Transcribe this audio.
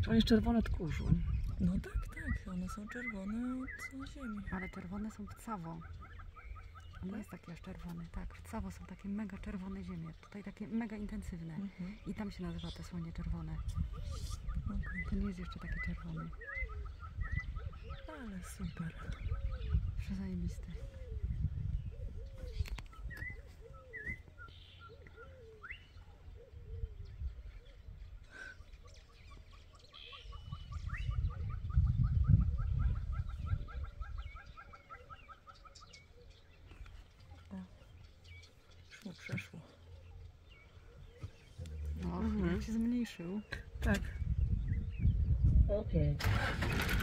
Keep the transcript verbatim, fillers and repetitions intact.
Czy on jest czerwony tchórzu? No tak, tak, one są czerwone od ziemi. Ale czerwone są w cawo. On nie jest taki aż czerwony, tak. W cawo są takie mega czerwone ziemie. Tutaj takie mega intensywne. Mhm. I tam się nazywa te słonie czerwone. Okay. To nie jest jeszcze taki czerwony. Ale super. Przezajebisty. Już mu przeszło. No, Mhm. jak się zmniejszył. Tak. Okej. Okay.